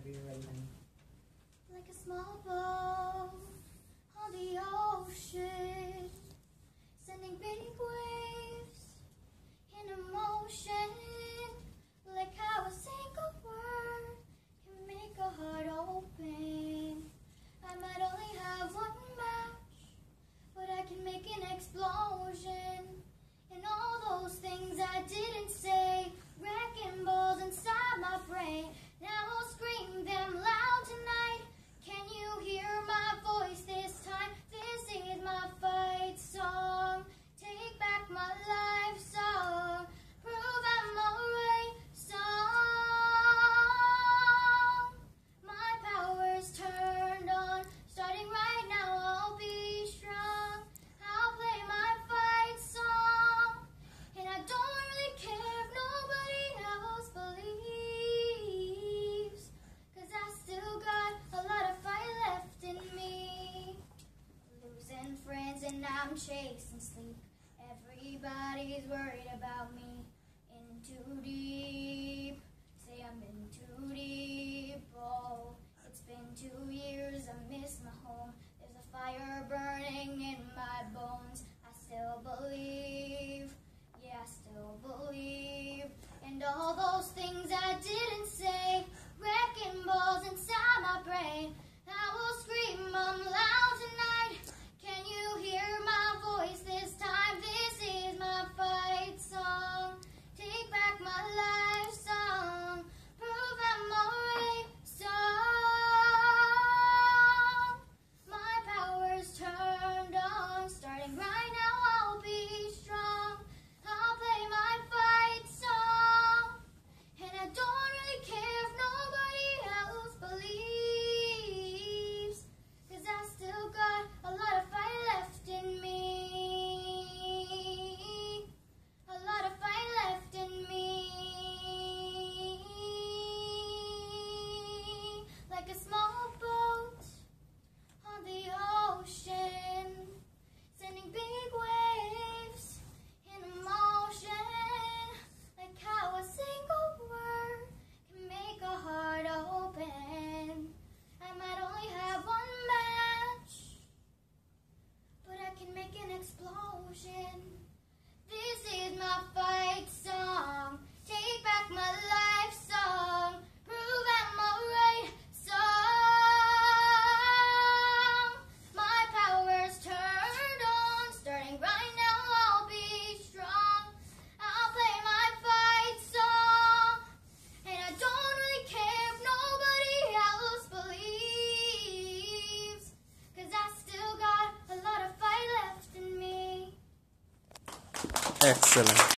whenever you're ready, honey. Like a small boat on the ocean, sending big waves in motion. Like how a single word can make a heart open. I might only have one match, but I can make an explosion. And all those things I didn't say, wrecking balls inside my brain. Now I'll scream them loud tonight. Can you hear my voice this time? This is my fight song. Take back my life song. Prove I'm alright song. My power's turned on. Starting right now, I'll be strong. I'll play my fight song. And I don't really care if nobody else believes, 'cause I still got a lot of fight left in me. Losing friends and I'm chasing sleep. Everybody's worried about me. In too deep, say I'm in too deep. Oh, it's been 2 years, I miss my home. There's a fire burning in my bones. I still believe, yeah, I still believe. And all those things I didn't say, wrecking balls inside my brain. I will scream them loud tonight. Can you hear my voice this time? This is my fight song. Take back my life song. Prove I'm alright song. My power's turned on. Starting right now, I'll be strong. I'll play my fight song. And I don't really care if nobody else believes, 'cause I still got a lot of fight left in me. A lot of fight left in me. Like a small boat on the ocean, sending big waves in motion. Like how a single word can make a heart open. I might only have one match, but I can make an explosion. This is my fight song. Take back my life song. Prove I'm alright song. My power's turned on. Starting right now, I'll be strong. I'll play my fight song. And I don't really care if nobody else believes, 'cause I still got a lot of fight left in me. Excellent.